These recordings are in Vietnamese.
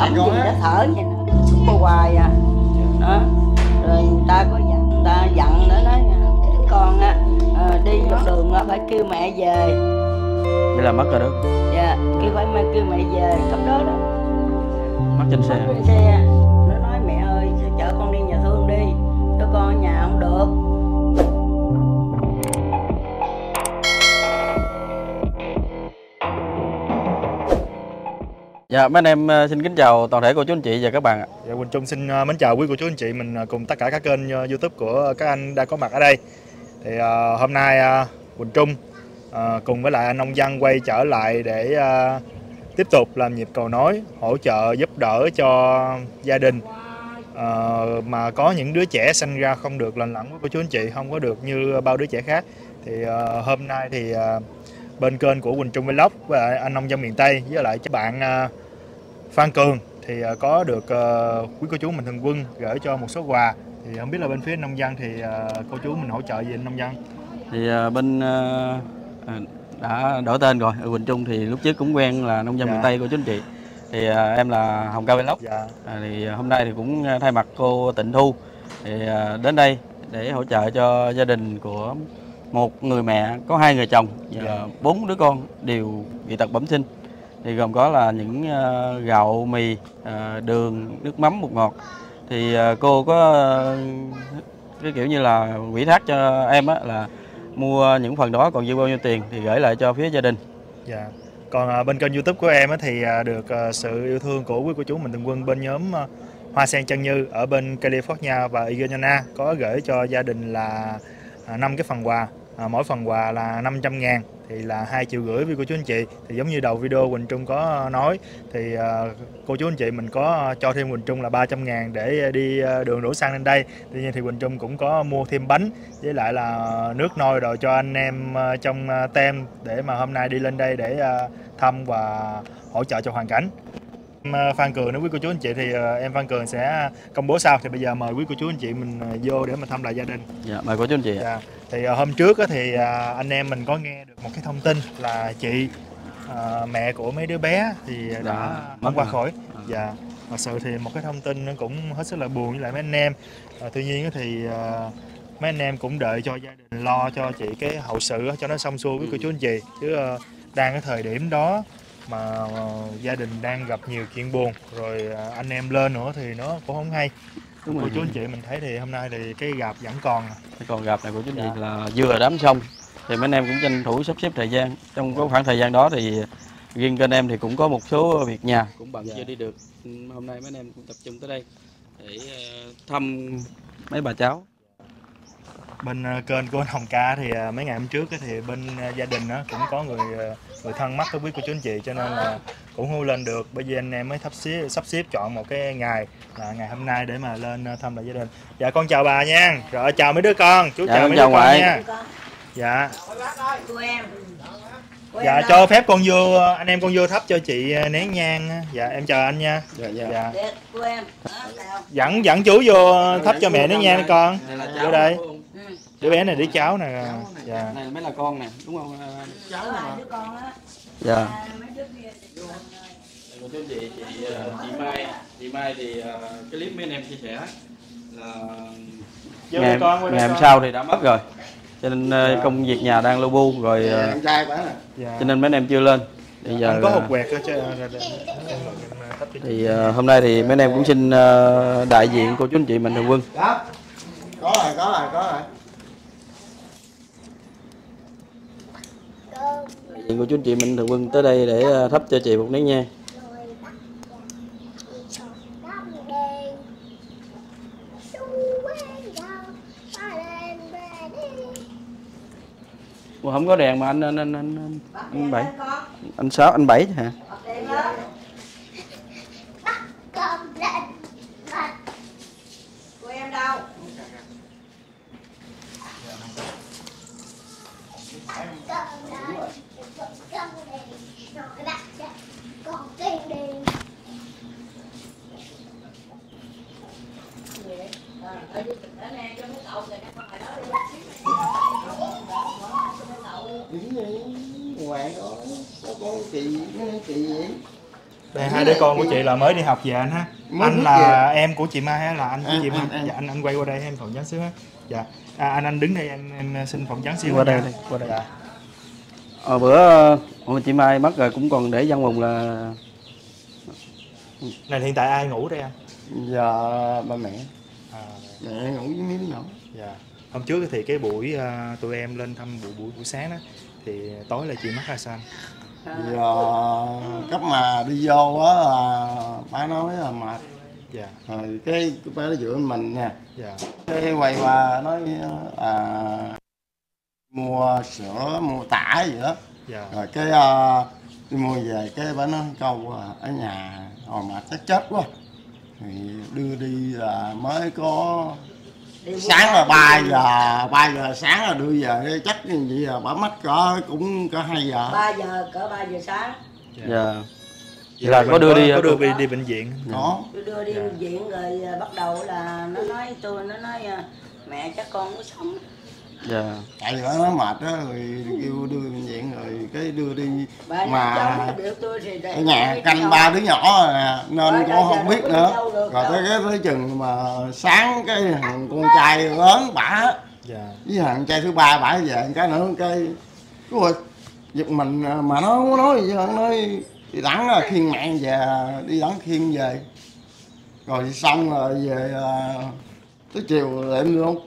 ổng gì nó thở vậy nè, cô hoài à. Đó. Rồi người ta có dặn, người ta dặn nữa nói đứa con á đi dọc đường á phải kêu mẹ về. Vậy là mất rồi đó. Dạ, kêu mẹ về cấp đó đó. Mất trên xe. Mất trên xe. Nó nói mẹ ơi chở con đi nhà thương đi, cho con ở nhà không được. Dạ, mấy anh em xin kính chào toàn thể cô chú anh chị và các bạn ạ. Dạ, Quỳnh Trung xin mến chào quý cô chú anh chị mình cùng tất cả các kênh YouTube của các anh đang có mặt ở đây. Thì hôm nay Quỳnh Trung cùng với lại anh nông dân quay trở lại để tiếp tục làm nhịp cầu nối, hỗ trợ giúp đỡ cho gia đình mà có những đứa trẻ sinh ra không được lành lặn với cô chú anh chị, không có được như bao đứa trẻ khác. Thì hôm nay thì bên kênh của Quỳnh Trung Vlog và anh nông dân miền Tây với lại các bạn Phan Cường thì có được quý cô chú mình thường quân gửi cho một số quà. Thì không biết là bên phía nông dân thì cô chú mình hỗ trợ gì anh nông dân? Thì bên đã đổi tên rồi. Ở Quỳnh Trung thì lúc trước cũng quen là nông dân miền Tây cô chú anh chị. Thì em là Hồng Cao Vlog. Thì hôm nay thì cũng thay mặt cô Tịnh Thu thì đến đây để hỗ trợ cho gia đình của một người mẹ có 2 người chồng và 4 đứa con đều bị tật bẩm sinh. Thì gồm có là những gạo, mì, đường, nước mắm, bột ngọt. Thì cô có cái kiểu như là ủy thác cho em á là mua những phần đó, còn dư bao nhiêu tiền thì gửi lại cho phía gia đình. Dạ. Còn bên kênh YouTube của em thì được sự yêu thương của quý cô chú mình thường quân bên nhóm Hoa Sen Chân Như ở bên California và Arizona có gửi cho gia đình là 5 cái phần quà, mỗi phần quà là 500.000 thì là 2,5 triệu với cô chú anh chị. Thì giống như đầu video Quỳnh Trung có nói thì cô chú anh chị mình có cho thêm Quỳnh Trung là 300.000 để đi đường đổ xăng lên đây. Tuy nhiên thì Quỳnh Trung cũng có mua thêm bánh với lại là nước nôi rồi cho anh em trong tem để mà hôm nay đi lên đây để thăm và hỗ trợ cho hoàn cảnh. Phan Cường nếu quý cô chú anh chị thì em Phan Cường sẽ công bố sau. Thì bây giờ mời quý cô chú anh chị mình vô để mà thăm lại gia đình. Dạ, mời cô chú anh chị. Dạ. Thì hôm trước thì anh em mình có nghe được một cái thông tin là chị mẹ của mấy đứa bé thì đã mất qua khỏi. Dạ. Thật sự thì một cái thông tin nó cũng hết sức là buồn với lại mấy anh em. Tuy nhiên thì mấy anh em cũng đợi cho gia đình lo cho chị cái hậu sự cho nó xong xuôi với cô chú anh chị, chứ đang cái thời điểm đó mà gia đình đang gặp nhiều chuyện buồn rồi anh em lên nữa thì nó cũng không hay. Cô chú anh chị mình thấy thì hôm nay thì cái gạp vẫn còn. Còn gạp này của chú anh chị là vừa đám xong thì mấy anh em cũng tranh thủ sắp xếp thời gian. Trong cái khoảng thời gian đó thì riêng kênh em thì cũng có một số việc nhà cũng bận chưa đi được. Hôm nay mấy anh em cũng tập trung tới đây để thăm mấy bà cháu. Bên kênh của anh Hồng Ca thì mấy ngày hôm trước thì bên gia đình cũng có người thân mắc với quý cô chú anh chị, cho nên là cũng không lên được. Bây giờ anh em mới sắp xếp chọn một cái ngày là ngày hôm nay để mà lên thăm lại gia đình. Dạ con chào bà nha. Rồi chào mấy đứa con. Chú chào mấy đứa con nha. Dạ. Dạ cho phép con vô, anh em con vô thắp cho chị nén nhang. Dạ em chào anh nha. Dạ. Dẫn chú vô thắp cho mẹ nén nhang con. Vô đây. Đứa bé này đứa cháu nè. Dạ. Này mới là con nè, đúng không? Cháu là đứa con á. Dạ. Chị Mai thì cái clip mấy anh em chia sẻ là ngày hôm sau thì đã mất rồi, cho nên công việc nhà đang lu bu rồi, cho nên mấy anh em chưa lên. Bây giờ có hột quẹt thì hôm nay thì mấy anh em cũng xin đại diện cô chú anh chị mình thường quân. Có rồi. Đại diện cô chú anh chị mình thường quân tới đây để thắp cho chị một nén nhang. Ủa, không có đèn mà anh Bảy, anh Sáu, anh Bảy hả? Của em đâu? Đây, hai đứa con của chị là mới đi học về anh ha. Anh là em của chị Mai hay là anh của chị Mai? Dạ, anh quay qua đây em phỏng vấn xíu ha. Dạ. Anh đứng đây em xin phỏng vấn xíu. Qua đây đi, qua đây. Dạ. Bữa chị Mai mất rồi cũng còn để văn mùng là. Này hiện tại ai ngủ đây anh? Giờ ba mẹ. Mẹ ngủ với mấy đứa nhỏ. Dạ. Hôm trước thì cái buổi tụi em lên thăm buổi sáng đó thì tối là chị mất hay sao anh? Giờ cấp mà đi vô á là ba nói là mệt. Dạ. Rồi cái ba nó dựa mình nha. Dạ. Cái quay qua nói mua sữa, mua tả gì đó. Dạ. Rồi cái đi mua về cái bà nói câu ở nhà hồi mà chắc chết quá. Thì đưa đi là mới có sáng là 3 giờ sáng là đưa về chắc như vậy là bà mất cũng cỡ 2 giờ. 3 giờ sáng. Dạ. Vậy là có đưa đi bệnh viện. Có. Tôi đưa đi bệnh viện rồi bắt đầu là nó nói mẹ chắc con có sống. Dạ. Tại vì nó mệt đó rồi kêu đưa bệnh viện rồi cái đưa đi bà mà ở nhà canh 3 đứa nhỏ à, nên cũng không biết nữa. Rồi tới chừng mà sáng cái thằng con trai lớn bả với thằng trai thứ ba bả về cái nữa cái rồi giật mình mà nó nói gì nó nói đi đẳng khiêng mẹ về, đi đẳng khiêng về rồi xong rồi về tới chiều lại em luôn.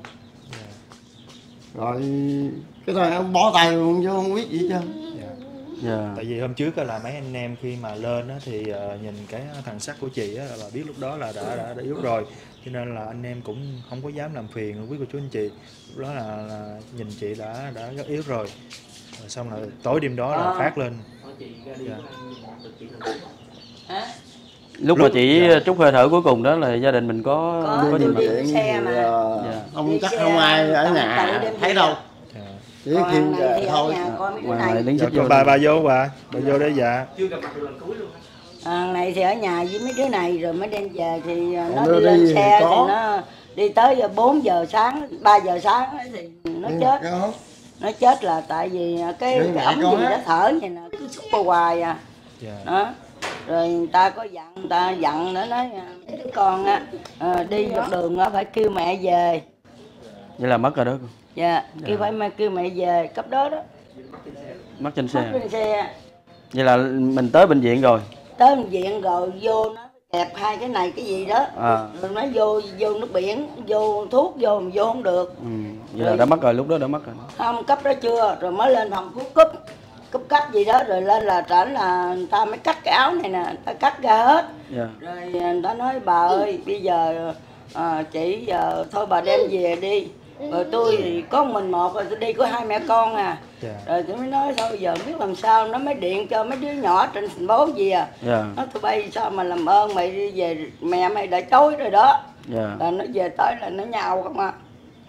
Rồi cái này nó bó tay luôn chứ không biết gì chứ. Dạ. Tại vì hôm trước là mấy anh em khi mà lên á, thì nhìn cái thằng sắt của chị á, là biết lúc đó là đã yếu rồi, cho nên là anh em cũng không có dám làm phiền quý cô chú anh chị. Lúc đó là nhìn chị đã rất yếu rồi. Rồi xong là tối đêm đó là phát lên. Dạ. Lúc mà chị trút hơi thở cuối cùng đó là gia đình mình có gì mà xe mà không chắc không ai ở nhà thấy đâu. Chỉ khiêng về thôi. Bà vô bà vô đây dạ. Này thì ở nhà với mấy đứa này rồi mới đem về thì nó đi lên xe thì nó đi tới 4 giờ sáng 3 giờ sáng thì nó chết. Nó chết là tại vì cái ống gì nó thở vậy nè, cứ xúc vào hoài à. Đó. Rồi người ta có dặn nữa nói mấy đứa con á đi dọc đường á phải kêu mẹ về. Vậy là mất rồi đó. Dạ, kêu mẹ về cấp đó đó. Mất trên xe. Mất trên xe. Vậy là mình tới bệnh viện rồi. Tới bệnh viện rồi vô nó kẹp hai cái này cái gì đó. Rồi nó vô nước biển, vô thuốc vô không được. Vậy là đã mất rồi, lúc đó đã mất rồi. Không, cấp đó chưa, rồi mới lên phòng cúp cắt gì đó rồi lên là trở là người ta mới cắt cái áo này nè, người ta cắt ra hết. Rồi người ta nói bà ơi bây giờ chị giờ thôi bà đem về đi. Rồi tôi thì có mình một rồi tôi đi có 2 mẹ con à. Rồi tôi mới nói thôi giờ không biết làm sao, nó mới điện cho mấy đứa nhỏ trên thành phố gì à. Nó tụi bay sao mà làm ơn mày đi về, mẹ mày đã chối rồi đó. Là nó về tới là nó nhào không à.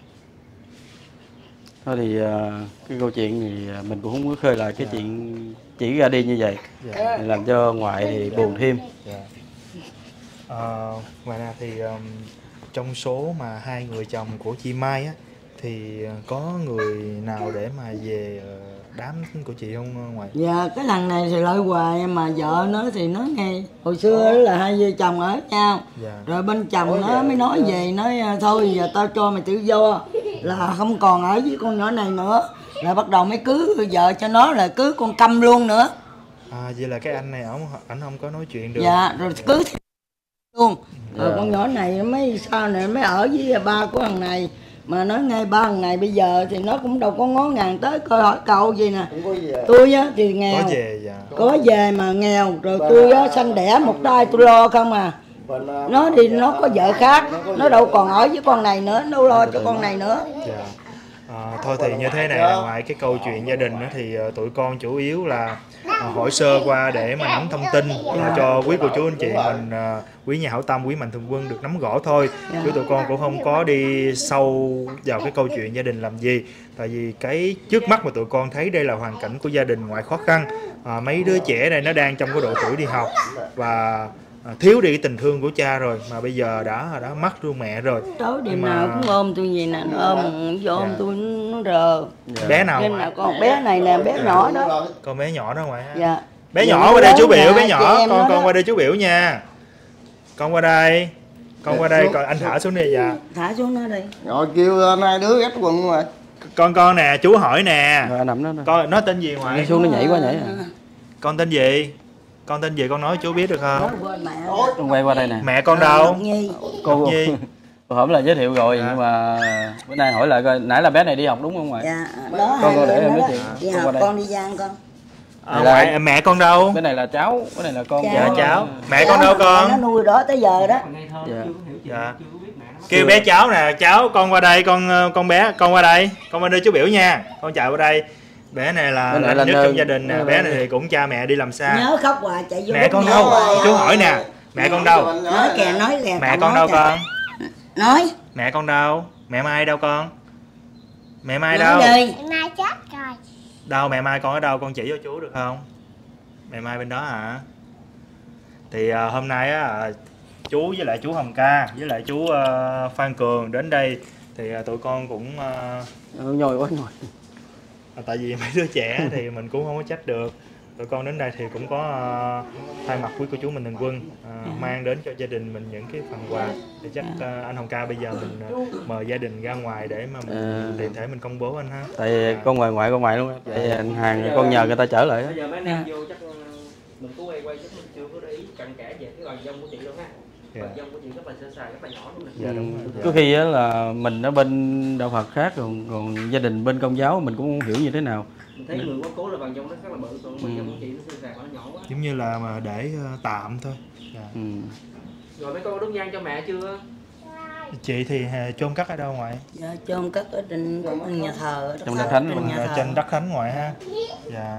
Thôi thì cái câu chuyện thì mình cũng không có khơi lại cái chuyện chỉ ra đi như vậy. Làm cho ngoại thì buồn thêm. Ngoài ra thì trong số mà 2 người chồng của chị Mai á thì có người nào để mà về đám của chị không ngoại? Dạ cái lần này thì lợi hoài mà vợ nó thì nó nghe hồi xưa là 2 vợ chồng ở nhau. Rồi bên chồng nó mới nói về nói thôi giờ tao cho mày tự do là không còn ở với con nhỏ này nữa, rồi bắt đầu mới cưới vợ cho nó là cưới con Câm luôn nữa. Vậy là cái anh này ảnh không có nói chuyện được. Dạ rồi cưới luôn. Rồi con nhỏ này mới sau này mới ở với ba của thằng này. Mà nói ngay ba thằng này bây giờ thì nó cũng đâu có ngó ngàng tới coi hỏi cậu gì nè. Tôi á thì nghèo. Có về mà nghèo. Rồi tôi á sanh đẻ một trai tôi lo không à. Nó đi nó có vợ khác. Nó đâu còn ở với con này nữa. Đâu lo cho con này nữa. Thôi thì như thế này là ngoài cái câu chuyện gia đình đó thì tụi con chủ yếu là hỏi sơ qua để mà nắm thông tin cho quý cô chú anh chị mình, quý nhà hảo tâm, quý mạnh thường quân được nắm rõ thôi. Chứ tụi con cũng không có đi sâu vào cái câu chuyện gia đình làm gì. Tại vì cái trước mắt mà tụi con thấy đây là hoàn cảnh của gia đình ngoại khó khăn. Mấy đứa trẻ này nó đang trong cái độ tuổi đi học và thiếu đi cái tình thương của cha rồi, mà bây giờ đã mất luôn mẹ rồi. Tối đêm nào cũng ôm tôi gì nè, ôm tôi nó rờ. Bé nào? Đêm nào con bé này nè, bé nhỏ đó. Con bé nhỏ đó ngoại. Dạ. Bé nhỏ qua đây chú biểu, bé nhỏ, con qua đây chú biểu nha. Con qua đây. Con qua đây, coi anh thả xuống đi. Dạ. Thả xuống nó đi. Rồi kêu hai đứa ghét quần rồi. Con nè, chú hỏi nè. Rồi nằm đó. Con nó tên gì ngoại? Đi xuống nó nhảy quá nhảy. Con tên gì? Con tên gì con nói chú biết được không? Con quay qua đây nè. Mẹ con đâu? Cô Nhi. Hôm là giới thiệu rồi nhưng mà bữa nay hỏi lại coi, nãy là bé này đi học đúng không ngoại? Dạ, đó con để em nói chuyện. Đi học con đi gian con. Ngoại mẹ con đâu? Cái này là cháu, cái này là con. Dạ cháu. Mẹ con đâu con? Nó nuôi đó tới giờ đó. Dạ. Kêu bé cháu nè, cháu con qua đây, con bé con qua đây, con qua đây chú biểu nha. Con chạy qua đây. Bé này là lớn nhất trong gia đình nè, bé này thì cũng cha mẹ đi làm xa. Nhớ khóc hoài chạy vô. Mẹ con đâu? Chú hỏi nè, mẹ con đâu? Nói kìa, nói liền. Mẹ con đâu con? Nói. Mẹ con đâu? Mẹ Mai đâu con? Mẹ Mai đâu? Mẹ Mai chết rồi. Đâu mẹ Mai con ở đâu, con chỉ cho chú được không? Mẹ Mai bên đó hả? Thì hôm nay á, chú với lại chú Hồng Ca với lại chú Phan Cường đến đây thì tụi con cũng nhồi quá nhồi. Tại vì mấy đứa trẻ thì mình cũng không có trách được. Tụi con đến đây thì cũng có thay mặt quý cô chú mình Thường Quân mang đến cho gia đình mình những cái phần quà. Thì chắc anh Hồng Ca bây giờ mình mời gia đình ra ngoài để mà mình tiện thể mình công bố anh ha. Tại con ngoài luôn. Vậy anh hàng con nhờ người ta trở lại. Bây giờ mấy anh em vô chắc mình có quay chắc mình chưa có để ý cặn kẽ về cái vàng dông của chị đâu ha. Vàng dông của chị rất là sơ sài, rất là nhỏ luôn nè. Dạ đúng rồi. Có khi là mình ở bên đạo Phật khác, còn gia đình bên Công giáo mình cũng không hiểu như thế nào. Mình thấy người quá cố là vàng dông nó rất là bự, còn vàng dông của chị nó sơ sài, nó nhỏ quá. Giống như là mà để tạm thôi. Rồi mấy con đốt nhang cho mẹ chưa? Chị thì chôn cất ở đâu ngoại? Dạ, chôn cất ở trên nhà thờ. Trong Đất Thánh luôn. Trên Đất Thánh ngoại ha. Dạ.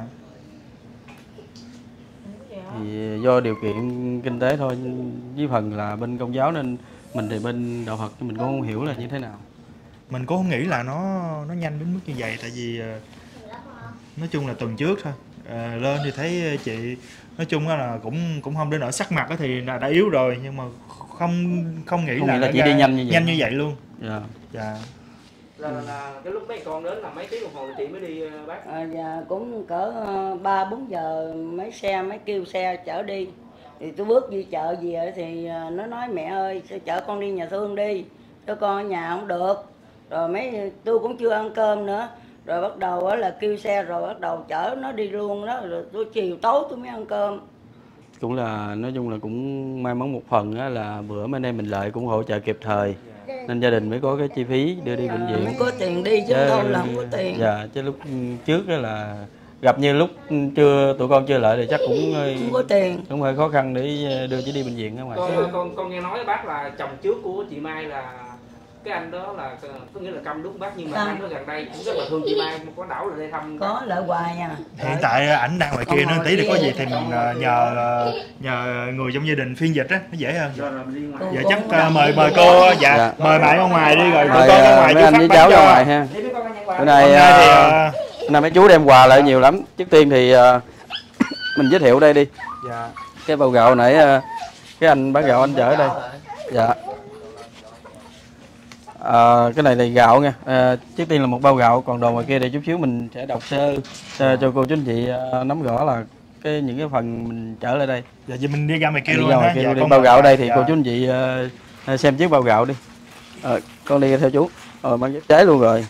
Thì do điều kiện kinh tế thôi, với phần là bên Công giáo nên mình thì bên đạo Phật mình cũng không hiểu là như thế nào. Mình cũng không nghĩ là nó nhanh đến mức như vậy, tại vì nói chung là tuần trước thôi lên thì thấy chị nói chung là cũng không đến nỗi sắc mặt thì đã yếu rồi, nhưng mà không nghĩ là chỉ đi nhanh như vậy luôn. Dạ. Dạ. Là cái lúc mấy con đến là mấy tiếng đồng hồ thì chị mới đi bác? Dạ, cũng cỡ 3-4 giờ mấy kêu xe chở đi. Thì tôi bước đi chợ về thì nó nói mẹ ơi sao chở con đi nhà thương đi, cho con ở nhà không được. Rồi tôi cũng chưa ăn cơm nữa. Rồi bắt đầu là kêu xe rồi bắt đầu chở nó đi luôn đó. Rồi tôi chiều tối tôi mới ăn cơm. Cũng là nói chung là cũng may mắn một phần á, là bữa mấy anh em mình lại cũng hỗ trợ kịp thời nên gia đình mới có cái chi phí đưa đi bệnh viện. Mới có tiền đi chứ đâu là không có tiền. Dạ, chứ lúc trước là gặp như lúc tụi con chưa lại thì chắc cũng không có tiền, cũng hơi khó khăn để đưa chị đi bệnh viện ở ngoài. Con nghe nói bác là chồng trước của chị Mai là cái anh đó là có nghĩa là câm đúng bác, nhưng mà anh đó gần đây cũng rất là thương chị Mai, có đảo lại đây thăm. Có lại hoài nha. Hiện tại ảnh đang ngoài kia nữa, tí thì có gì thì mình nhờ người trong gia đình phiên dịch á, nó dễ hơn. Dạ chắc mời cô, mời mẹ ở ngoài đi rồi tụi con ra ngoài mấy anh với cháu ra ngoài ha. Bữa nay mấy chú đem quà lại nhiều lắm. Trước tiên thì mình giới thiệu đây đi. Dạ. Cái bao gạo nãy cái anh bán gạo anh chở ở đây. Dạ. Cái này là gạo nha. Trước tiên là một bao gạo, còn đồ ngoài kia thì chút xíu mình sẽ đọc sơ cho cô chú anh chị nắm rõ là những cái phần mình chở lại đây. Dạ vậy mình đi ra ngoài kia luôn ha. Dạ, bao gạo ở đây thì cô chú anh chị xem chiếc bao gạo đi. Con đi theo chú. Mang dép trái luôn rồi.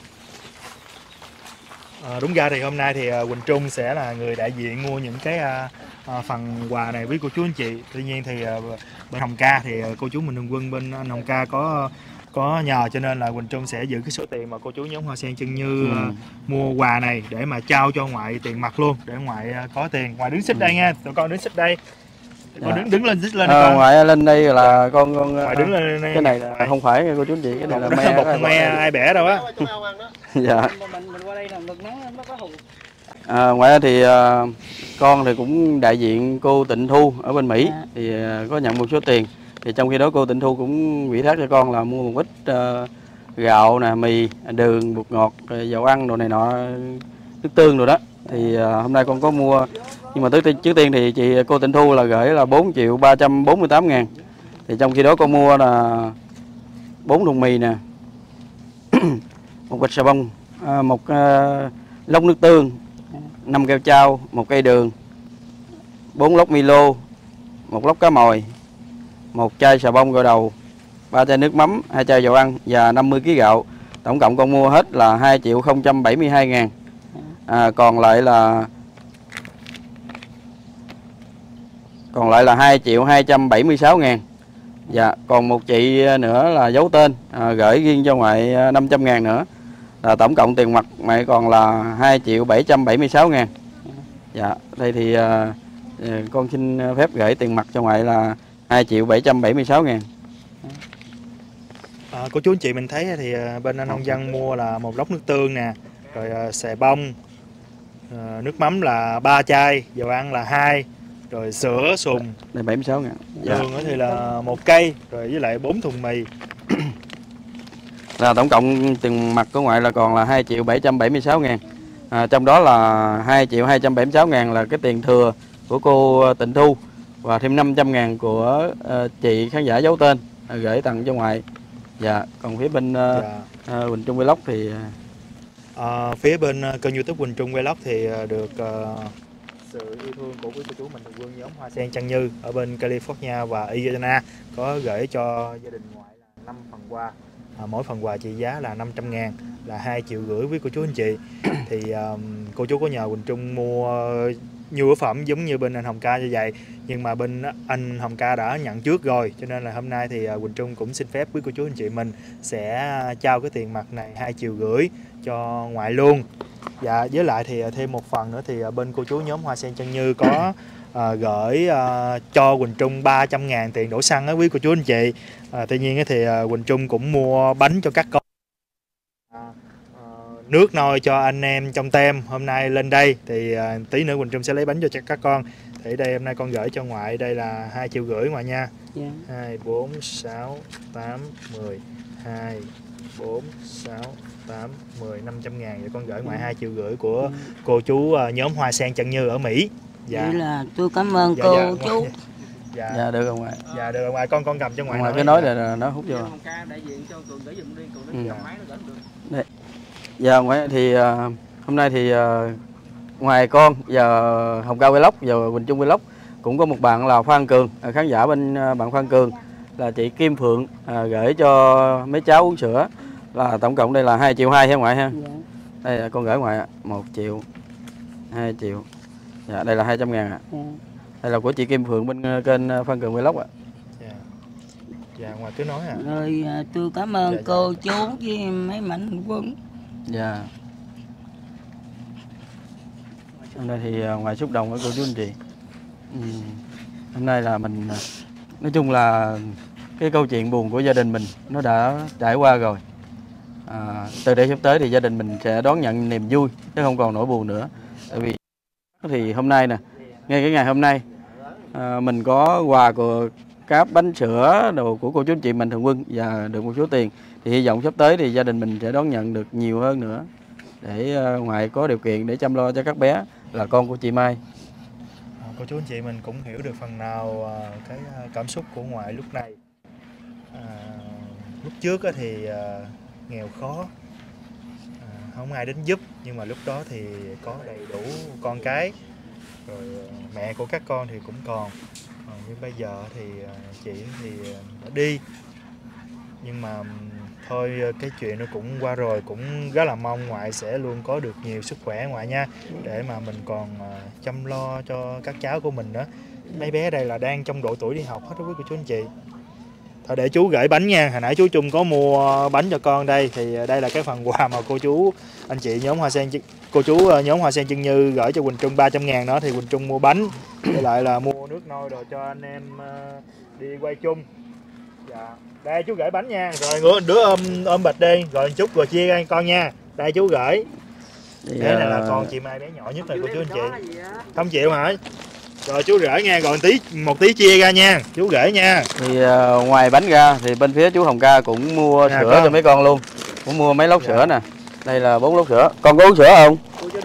Đúng ra thì hôm nay thì Quỳnh Trung sẽ là người đại diện mua những cái phần quà này với cô chú anh chị. Tuy nhiên thì bên Hồng Ca thì cô chú mình Thường Quân bên anh Hồng Ca có nhờ, cho nên là Quỳnh Trung sẽ giữ cái số tiền mà cô chú nhóm Hoa Sen Chân Như mua quà này để mà trao cho ngoại tiền mặt luôn, để ngoại có tiền. Ngoại đứng xích đây nha, tụi con đứng xích đây. Con đứng lên xích lên con. Ngoại lên đây là con ngoại đứng lên đây. Cái này là không phải cô chú anh chị, cái này là bột me ai bẻ đâu á. Dạ. Ngoại thì con thì cũng đại diện cô Tịnh Thu ở bên Mỹ thì có nhận một số tiền. Thì trong khi đó cô Tịnh Thu cũng ủy thác cho con là mua một ít gạo nè, mì, đường, bột ngọt, dầu ăn đồ này nọ, nước tương rồi đó. Thì hôm nay con có mua, nhưng mà trước tiên thì cô Tịnh Thu là gửi là 4.348.000. Thì trong khi đó con mua là 4 thùng mì nè, một bịch xà bông, một lốc nước tương, 5 keo chao, 1 cây đường, 4 lốc Milo, 1 lốc cá mòi, 1 chai xà bông gội đầu, 3 chai nước mắm, 2 chai dầu ăn và 50 kg gạo. Tổng cộng con mua hết là 2.072.000. Còn lại là 2.276.000. Dạ, còn một chị nữa là giấu tên, gửi riêng cho ngoại 500.000 nữa. Là tổng cộng tiền mặt ngoại còn là 2.776.000. Dạ, đây thì con xin phép gửi tiền mặt cho ngoại là 2.776.000. Cô chú anh chị mình thấy thì bên anh nông dân mua là 1 lốc nước tương nè, rồi xà bông, nước mắm là 3 chai, dầu ăn là 2, rồi sữa sùng đây 76.000. Đường thì là 1 cây, rồi với lại 4 thùng mì. Là tổng cộng tiền mặt của ngoại là còn là 2.776.000. Trong đó là 2.276.000 là cái tiền thừa của cô Tịnh Thu và thêm 500.000 của chị khán giả giấu tên gửi tặng cho ngoại. Dạ, còn phía bên Quỳnh Trung Vlog thì phía bên kênh YouTube Quỳnh Trung Vlog thì được sự yêu thương của quý cô chú mình thường quân nhóm Hoa Sen Trân Như ở bên California và Arizona có gửi cho gia đình ngoại là 5 phần quà. Mỗi phần quà trị giá là 500.000, là 2,5 triệu quý cô chú anh chị. Thì cô chú có nhờ Quỳnh Trung mua nhu yếu phẩm giống như bên anh Hồng Ca như vậy, nhưng mà bên anh Hồng Ca đã nhận trước rồi, cho nên là hôm nay thì Quỳnh Trung cũng xin phép quý cô chú anh chị mình sẽ trao cái tiền mặt này 2,5 triệu cho ngoại luôn. Dạ, với lại thì thêm một phần nữa thì bên cô chú nhóm Hoa Sen Trân Như có gửi cho Quỳnh Trung 300.000 tiền đổ xăng á quý cô chú anh chị. Tuy nhiên thì Quỳnh Trung cũng mua bánh cho các con, nước nôi cho anh em trong tem hôm nay lên đây, thì tí nữa Quỳnh Trung sẽ lấy bánh cho các con. Thì đây hôm nay con gửi cho ngoại đây là 2,5 triệu ngoại nha. 2, 4, 6, 8, 10, 2, 4, 6, 8, 10, 500.000. Vậy con gửi ngoại 2,5 triệu của cô chú nhóm Hoa Sen Trân Như ở Mỹ. Dạ. Vậy là tôi cảm ơn cô chú. Dạ được không ngoại? Dạ được ngoại, con cầm cho ngoại. Ngoại cái nói là nó hút vô. Dạ ngoại thì hôm nay thì ngoài con giờ Hồng Ca Vlog giờ Quỳnh Trung Vlog cũng có một bạn là Phan Cường, khán giả bên bạn Phan Cường là chị Kim Phượng gửi cho mấy cháu uống sữa, là tổng cộng đây là 2,2 triệu ha ngoại ha. Dạ. Đây là con gửi ngoại 1 triệu, 2 triệu. Dạ, đây là 200.000 ạ. Dạ. Đây là của chị Kim Phượng bên kênh Phan Cường Vlog ạ. Dạ, ngoài cứ nói à. Rồi tôi cảm ơn cô chú với mấy mạnh quân. Dạ. Hôm nay thì ngoài xúc động với cô chú anh chị, hôm nay là mình nói chung là cái câu chuyện buồn của gia đình mình nó đã trải qua rồi. Từ đây sắp tới thì gia đình mình sẽ đón nhận niềm vui chứ không còn nỗi buồn nữa. Tại vì thì hôm nay nè, ngay cái ngày hôm nay mình có quà của cáp bánh sữa đồ của cô chú anh chị Mạnh Thường Quân và được một số tiền, thì hy vọng sắp tới thì gia đình mình sẽ đón nhận được nhiều hơn nữa để ngoại có điều kiện để chăm lo cho các bé là con của chị Mai. Cô chú anh chị mình cũng hiểu được phần nào cái cảm xúc của ngoại lúc này. Lúc trước thì nghèo khó, không ai đến giúp, nhưng mà lúc đó thì có đầy đủ con cái, rồi mẹ của các con thì cũng còn. Nhưng bây giờ thì chị thì đã đi, nhưng mà thôi cái chuyện nó cũng qua rồi, cũng rất là mong ngoại sẽ luôn có được nhiều sức khỏe ngoại nha, để mà mình còn chăm lo cho các cháu của mình nữa. Mấy bé đây là đang trong độ tuổi đi học hết đó quý cô chú anh chị. Thôi để chú gửi bánh nha, hồi nãy chú Trung có mua bánh cho con đây, thì đây là cái phần quà mà cô chú anh chị nhóm Hoa Sen, cô chú nhóm Hoa Sen Trân Như gửi cho Quỳnh Trung 300.000 đó, thì Quỳnh Trung mua bánh, với lại là mua nước nôi rồi cho anh em đi quay chung. Dạ. Đây chú gửi bánh nha, rồi đứa ôm bịch đi, rồi chút rồi chia ra con nha. Đây chú gửi. Thế này là con chị Mai bé nhỏ nhất này cô chú anh chị. Không chịu hả? Rồi chú gửi nha, rồi một tí chia ra nha, chú gửi nha. Thì ngoài bánh ra thì bên phía chú Hồng Ca cũng mua sữa cho mấy con luôn, cũng mua mấy lốc sữa nè. Đây là 4 lốc sữa. Con có uống sữa không?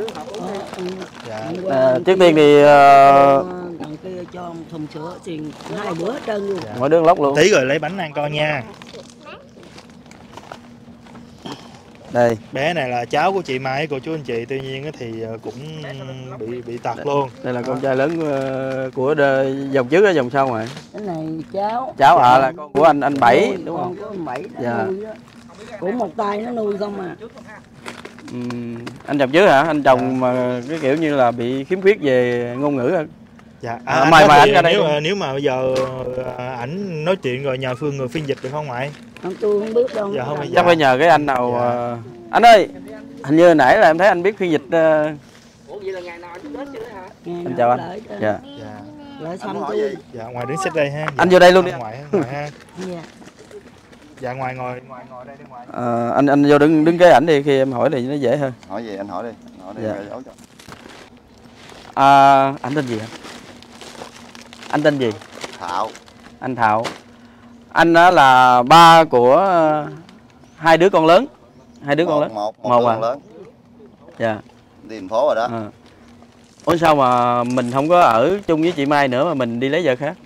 Trước tiên thì đằng kia cho thùng sữa thì 2 bữa hết trơn luôn. mỗi đứa lốc luôn. Tí rồi lấy bánh ăn con nha. Đây. Bé này là cháu của chị Mai, cô chú anh chị, tuy nhiên thì cũng bị tật luôn. Đây là con trai lớn của dòng trước á, dòng sau rồi. Cái này cháu. Cháu là con của anh Bảy đúng không? Con của anh Bảy dạ. nuôi đó. Của một tay nó nuôi không à. Anh chồng trước hả? Anh chồng mà cái kiểu như là bị khiếm khuyết về ngôn ngữ hả? Dạ. Mời ảnh ra đây. Nếu mà bây giờ ảnh nói chuyện rồi nhờ người phiên dịch được không ngoại? Không, tôi không biết đâu. Dạ, không, chắc phải nhờ cái anh nào. Dạ. Anh ơi, hình như nãy là em thấy anh biết phiên dịch. Ủa vậy là ngày nào anh đến chưa hả? Anh chào anh. Dạ. Lại thăm tôi. Dạ, ngoài đứng xếp đây ha. Dạ, anh vô đây luôn đi. Ngoài ha. Dạ. Dạ, ngoài ngồi đây đi ngoài. Anh vô đứng kế ảnh đi, khi em hỏi thì nó dễ hơn. Hỏi gì anh hỏi đi. Dạ. Anh tên gì hả? Anh tên gì? Thảo. Anh Thảo. Anh đó là ba của hai đứa con lớn. Hai đứa con lớn. Một đứa con lớn. Dạ. Đi thành phố rồi đó. Ủa sao mà mình không có ở chung với chị Mai nữa mà mình đi lấy vợ khác?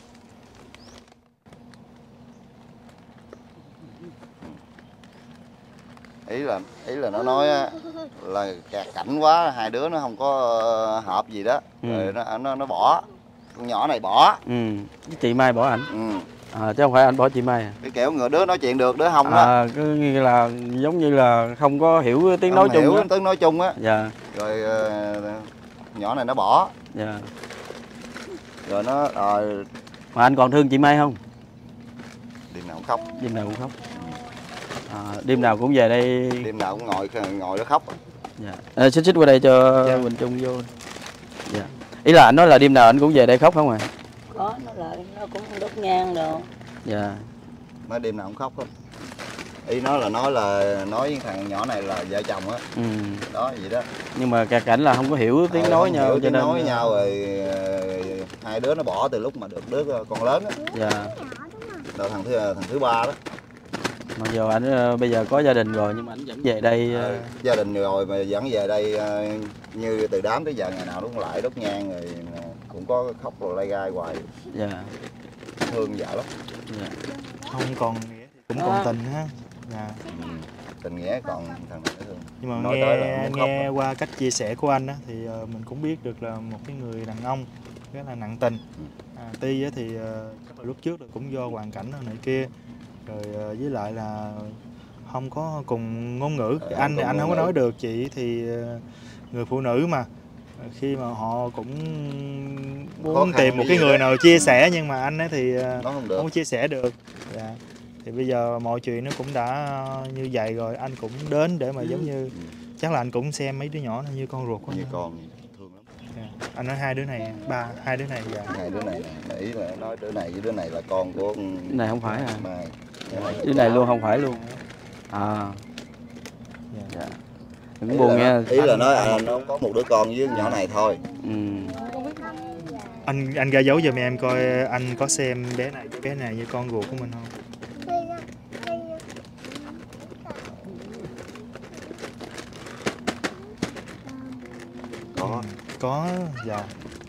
Ý là nó nói là kẹt cảnh quá, hai đứa nó không có hợp gì đó, rồi nó bỏ, con nhỏ này bỏ. Với chị Mai bỏ ảnh. Chứ không phải anh bỏ chị Mai à? Cái kiểu người đứa nói chuyện được, đứa không đó. Cứ như là giống như là không có hiểu tiếng nói chung. Hiểu tiếng nói chung á. Dạ. Rồi nhỏ này nó bỏ. Dạ. Rồi nó mà anh còn thương chị Mai không? Đêm nào cũng khóc. Đêm nào cũng khóc. Đêm nào cũng về đây. Đêm nào cũng ngồi đó khóc. Dạ. Xích qua đây cho Quỳnh Trung vô. Dạ. Ý là anh nói là đêm nào anh cũng về đây khóc không à? Có, nó cũng đốt nhang đồ. Dạ. Nói đêm nào cũng khóc hết. Ý nói với thằng nhỏ này là vợ chồng á. Đó vậy đó. Nhưng mà kẹt cảnh là không có hiểu tiếng nói nhau, cho nên nói với nhau rồi hai đứa nó bỏ từ lúc mà được đứa con lớn á. Dạ. Rồi thằng thứ ba đó. Mặc dù anh bây giờ có gia đình rồi nhưng mà anh vẫn về đây. Gia đình rồi mà vẫn về đây, như từ đám tới giờ ngày nào cũng lại đốt nhang, rồi cũng có khóc rồi lay gai hoài. Dạ. Thương vợ lắm. Dạ. Không còn nghĩa thì cũng còn tình ha. Dạ. Tình nghĩa còn thằng này thương. Nhưng mà nghe qua cách chia sẻ của anh á, thì mình cũng biết được là một cái người đàn ông rất là nặng tình. Tuy thì chắc là lúc trước là cũng do hoàn cảnh này kia, rồi với lại là không có cùng ngôn ngữ. Anh không có nói được, chị thì người phụ nữ mà khi mà họ cũng muốn tìm một cái người nào chia sẻ, nhưng mà anh ấy thì không chia sẻ được. Dạ. Thì bây giờ mọi chuyện nó cũng đã như vậy rồi, anh cũng đến để mà giống như chắc là anh cũng xem mấy đứa nhỏ nó như con ruột của anh. Như con thương lắm. Yeah. Anh nói hai đứa này dạ. Hai đứa này ý là nói đứa này với đứa này là con của Đứa này không phải à? Mai. Đứa này luôn không phải luôn. Dạ. Đừng buồn nghe. Ý là nói nó có một đứa con với nhỏ này thôi. Anh ra dấu giùm em coi anh có xem bé này như con ruột của mình không? Có, dạ.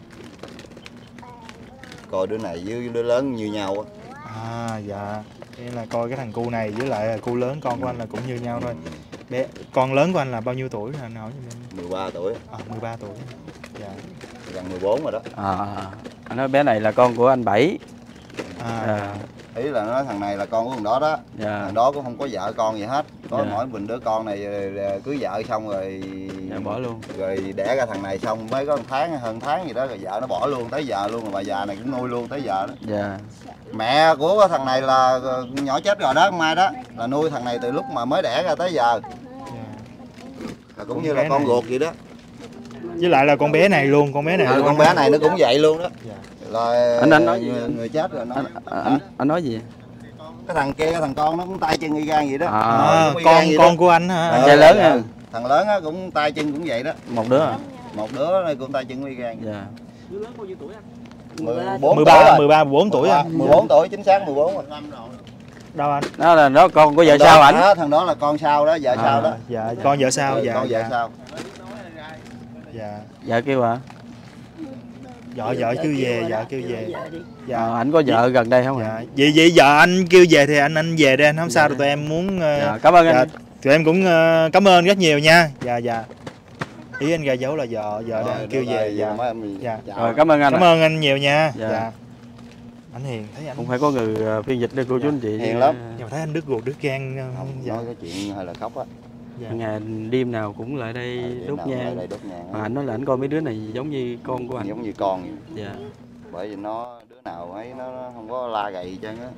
Coi đứa này với đứa lớn như nhau á. Dạ. Nghĩa là coi cái thằng cu này với lại cu lớn con của anh là cũng như nhau thôi. Bé con lớn của anh là bao nhiêu tuổi anh hỏi giùm em? 13 tuổi. 13 tuổi. Dạ. Gần 14 rồi đó. Anh nói bé này là con của anh Bảy. Ý là nói thằng này là con của thằng đó đó. Dạ. Thằng đó cũng không có vợ con gì hết. Có mỗi mình đứa con này cưới vợ xong rồi bỏ luôn. Rồi đẻ ra thằng này xong mới có 1 tháng hơn tháng gì đó, rồi vợ nó bỏ luôn tới giờ luôn, rồi bà già này cũng nuôi luôn tới giờ đó. Dạ. Mẹ của thằng này là nhỏ chết rồi đó, Mai đó, là nuôi thằng này từ lúc mà mới đẻ ra tới giờ. Là cũng như là con ruột vậy đó. Với lại là con bé này luôn, con bé này nó cũng vậy luôn đó. Là anh nói gì? Người chết rồi. Anh nói gì? Cái thằng kia, cái thằng con nó cũng tay chân y gan vậy đó. Con của anh hả? Trai lớn ha. Thằng lớn á cũng tay chân cũng vậy đó. Một đứa à? Một đứa này cũng tay chân y gan. Dạ. Đứa lớn bao nhiêu tuổi anh? 14 tuổi anh. 14 tuổi, chính xác 14 rồi. Đâu anh? Đó là nó con của vợ sau ảnh. Thằng đó là con sau đó, vợ sau đó. Dạ, con vợ sau. Dạ. Con vợ sau. Dạ. Dạ kêu hả? Vợ kêu về. Dạ. Ảnh có vợ gần đây không ạ? Vậy giờ anh kêu về thì anh về đây, anh không sao đâu, tụi em muốn. Dạ, cảm ơn anh. Tụi em cũng cảm ơn rất nhiều nha. Dạ. Ý anh ra dấu là vợ đang kêu về. Dạ. Rồi, cảm ơn anh. Cảm ơn anh nhiều nha. Dạ. Anh hiền, thấy anh cũng phải có người phiên dịch để cô chú anh chị. Hiền lắm. Nhưng mà thấy anh đứt ruột đứt gan không. Dạ. Nói cái chuyện hơi là khóc á. Dạ. Ngày đêm nào cũng lại đây đốt nhang. Mà anh nói là anh coi mấy đứa này giống như con của anh. Giống như con vậy. Dạ. Bởi vì nó đứa nào ấy nó không có la gầy gì trơn á.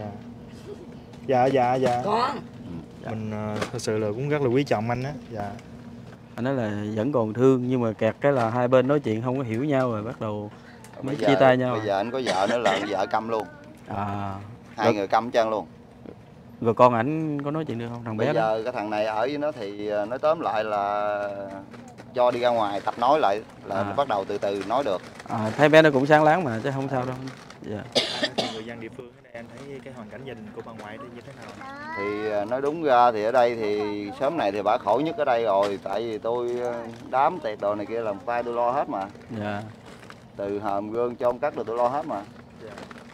Dạ. Có. Mình thật sự là cũng rất là quý trọng anh á. Dạ. Anh nói là vẫn còn thương nhưng mà kẹt cái là hai bên nói chuyện không có hiểu nhau rồi bắt đầu mới chia tay nhau. Bây giờ anh có vợ nữa là vợ câm luôn. Hai người câm chân luôn. Rồi con ảnh có nói chuyện được không? Thằng bé bây giờ đó. Cái thằng này ở với nó thì nói tóm lại là cho đi ra ngoài tập nói lại là nó bắt đầu từ từ nói được. Thấy bé nó cũng sáng láng mà chứ không sao đâu. Dạ. Người dân địa phương em thấy cái hoàn cảnh gia đình của bà ngoại như thế nào? Thì nói đúng ra thì ở đây thì sớm này thì bà khổ nhất ở đây rồi, tại vì tôi đám tiệc đồ này kia làm tay tôi lo hết mà. Dạ. Từ hòm gương chôn cất rồi tôi lo hết mà. Dạ.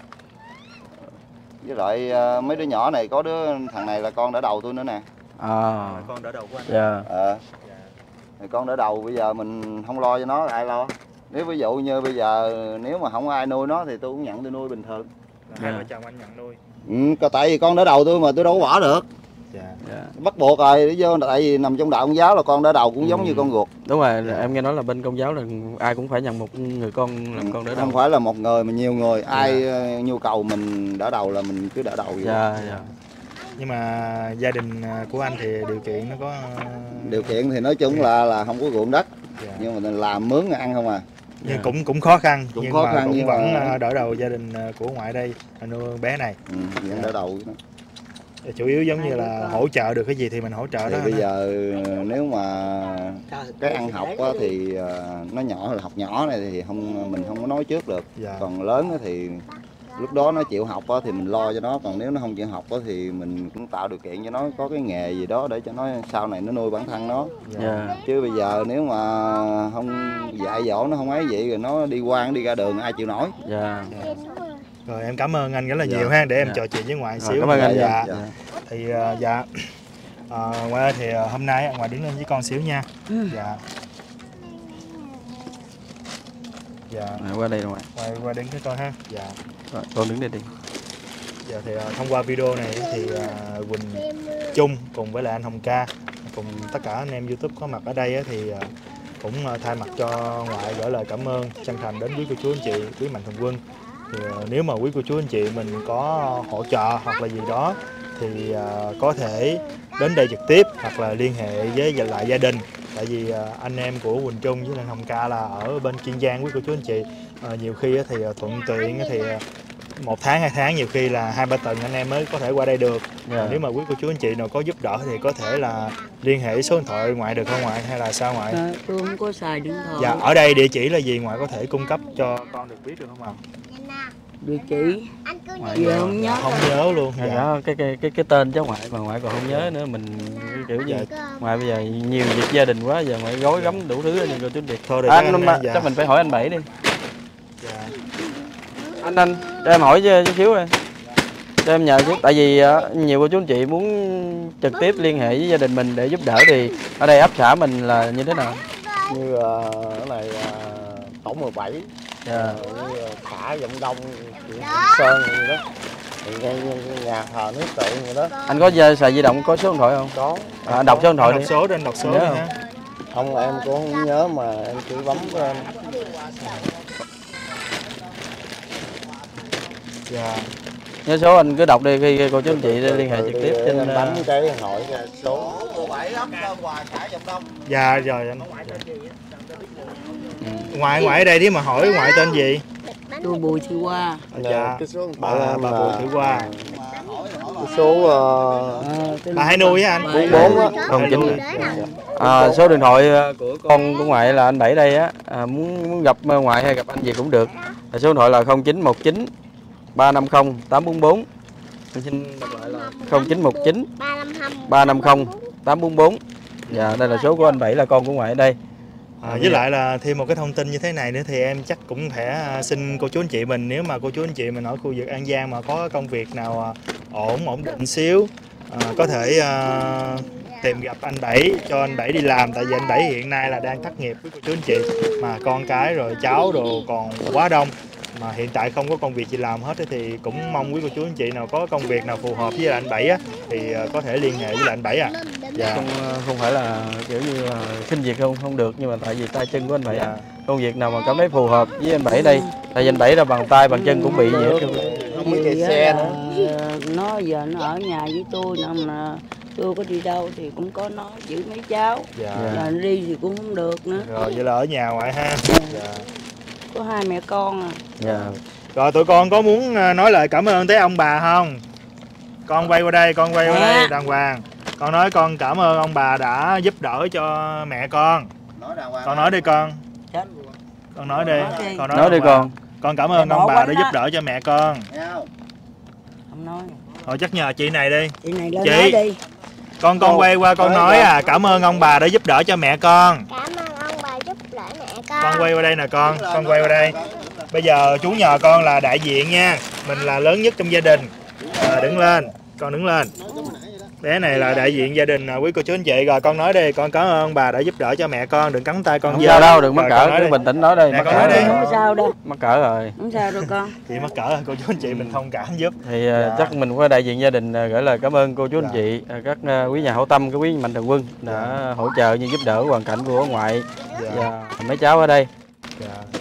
Với lại mấy đứa nhỏ này có thằng này là con đỡ đầu tôi nữa nè. Con đỡ đầu của anh. Dạ. Thì con đỡ đầu bây giờ mình không lo cho nó ai lo. Nếu ví dụ như bây giờ nếu mà không có ai nuôi nó thì tôi cũng nhận tôi nuôi bình thường. Hai vợ chồng anh nhận nuôi. Tại vì con đỡ đầu tôi mà tôi đâu có bỏ được. Bắt buộc rồi để vô, tại vì nằm trong đạo Công giáo là con đỡ đầu cũng giống như con ruột. Đúng rồi, em nghe nói là bên Công giáo là ai cũng phải nhận một người con làm con đỡ đầu. Không phải là một người mà nhiều người, ai nhu cầu mình đỡ đầu là mình cứ đỡ đầu vậy. Dạ. Nhưng mà gia đình của anh thì điều kiện nó có... Điều kiện thì nói chung là không có ruộng đất, nhưng mà mình làm mướn ăn không à. Nhưng cũng khó khăn, cũng khó khăn cũng vẫn đỡ đầu gia đình của ngoại đây, nuôi bé này. Vẫn đỡ đầu đó. Chủ yếu giống như là hỗ trợ được cái gì thì mình hỗ trợ thì đó. Bây giờ nếu mà cái ăn học thì nó nhỏ, học nhỏ này thì mình không có nói trước được. Còn lớn thì lúc đó nó chịu học thì mình lo cho nó, còn nếu nó không chịu học thì mình cũng tạo điều kiện cho nó có cái nghề gì đó để cho nó sau này nó nuôi bản thân nó. Chứ bây giờ nếu mà không dạy dỗ nó không ấy vậy rồi nó đi qua đi ra đường ai chịu nổi. Rồi em cảm ơn anh rất là nhiều ha, để em trò chuyện với ngoại xíu. Cảm ơn anh. Thì ngoại thì hôm nay ngoại đứng lên với con xíu nha. Qua đây rồi. Qua đứng với con ha. Rồi, con đứng đây đi. Thì thông qua video này thì Quỳnh Trung cùng với lại anh Hồng Ca cùng tất cả anh em YouTube có mặt ở đây thì cũng thay mặt cho ngoại gửi lời cảm ơn chân thành đến quý cô chú anh chị, quý mạnh thường quân. Thì nếu mà quý cô chú anh chị mình có hỗ trợ hoặc là gì đó thì có thể đến đây trực tiếp hoặc là liên hệ với lại gia đình. Tại vì anh em của Quỳnh Trung với anh Hồng Ca là ở bên Kiên Giang quý cô chú anh chị. Nhiều khi thì thuận tiện thì 1 tháng 2 tháng, nhiều khi là 2-3 tuần anh em mới có thể qua đây được. Nếu mà quý cô chú anh chị nào có giúp đỡ thì có thể là liên hệ số điện thoại ngoại được không ngoại, hay là sao ngoại? Tôi không có xài điện thoại. Ở đây địa chỉ là gì ngoại có thể cung cấp cho con được biết được không ạ? Địa chỉ giờ không nhớ. Không nhớ luôn. Cái tên cháu ngoại mà ngoại còn không nhớ nữa, mình kiểu như ngoại bây giờ nhiều việc gia đình quá, giờ ngoại gói gắm đủ thứ cho chú Điệp. Thôi chắc mình phải hỏi anh Bảy đi. Anh cho em hỏi chút xíu rồi. Cho em nhờ chút, tại vì nhiều cô chú anh chị muốn trực tiếp liên hệ với gia đình mình để giúp đỡ thì ở đây ấp xã mình là như thế nào? Như ở này tổ 17, xã Vọng Đông, Sơn gì đó, thì ngay nhà thờ nước tượng vậy đó. Anh có xài di động, có số điện thoại không? Có. Đọc số điện thoại đi. Đọc số đi ha. Không, em cũng không nhớ mà em chỉ bấm lên. Nhớ số anh cứ đọc đi, khi cô chú anh chị liên hệ trực tiếp trên bấm cái hỏi số 17 ấp Hòa xã Vọng Đông. Dạ rồi anh. Ngoại ở đây đi mà hỏi ngoại tên gì? Tôi Bùi Thị Hoa. Bà Bùi Thị Hoa. Số bà hay nuôi á anh? 44 á. Không, chính số điện thoại của con của ngoại là anh Bảy đây á. Muốn gặp ngoại hay gặp anh gì cũng được. Số điện thoại là 0919 350 844. Xin đọc lại là 0919 350 844. Dạ, đây là số của anh Bảy là con của ngoại ở đây. Với lại là thêm một cái thông tin như thế này nữa thì em chắc cũng phải xin cô chú anh chị mình, nếu mà cô chú anh chị mình ở khu vực An Giang mà có công việc nào ổn định xíu, có thể tìm gặp anh Bảy, cho anh Bảy đi làm. Tại vì anh Bảy hiện nay là đang thất nghiệp với cô chú anh chị, mà con cái rồi cháu đồ còn quá đông, mà hiện tại không có công việc gì làm hết thì cũng mong quý cô chú anh chị nào có công việc nào phù hợp với anh Bảy á thì có thể liên hệ với anh Bảy ạ. Dạ. Không phải là kiểu như xin việc không được, nhưng mà tại vì tay chân của anh Bảy công việc nào mà cảm thấy phù hợp với anh Bảy đây, tại vì anh Bảy là bằng tay bằng chân cũng bị gì hết. Không có chạy xe nữa. Nó giờ nó ở nhà với tôi nên mà tôi có đi đâu thì cũng có nó giữ mấy cháu. Giờ đi thì cũng không được nữa. Rồi vậy là ở nhà ngoại ha. Có hai mẹ con à. Rồi tụi con có muốn nói lời cảm ơn tới ông bà không? Con quay qua đây, đàng hoàng. Con nói con cảm ơn ông bà đã giúp đỡ cho mẹ con. Con nói đi con. Con nói đi. Nói đi con. Con cảm ơn ông bà đã giúp đỡ cho mẹ con. Không nói. Thôi chắc nhờ chị này đi. Chị này lên nói đi. Con quay qua con nói cảm ơn ông bà đã giúp đỡ cho mẹ con. Cảm ơn ông bà giúp đỡ mẹ con. Con quay qua đây nè con quay qua đây. Bây giờ chú nhờ con là đại diện nha. Mình là lớn nhất trong gia đình. Đứng lên, con đứng lên. Bé này là đại diện gia đình quý cô chú anh chị. Rồi con nói đi, con cảm ơn ông bà đã giúp đỡ cho mẹ con, đừng cắn tay con. Không sao đâu, đừng mắc cỡ, cứ bình tĩnh nói đi. Con nói đi. Không sao đâu. Mắc cỡ rồi. Không sao đâu con. Chị mắc cỡ cô chú anh chị mình thông cảm giúp. Thì chắc mình qua đại diện gia đình gửi lời cảm ơn cô chú anh chị, các quý nhà hảo tâm, các quý mạnh thường quân đã hỗ trợ như giúp đỡ hoàn cảnh của ngoại và mấy cháu ở đây.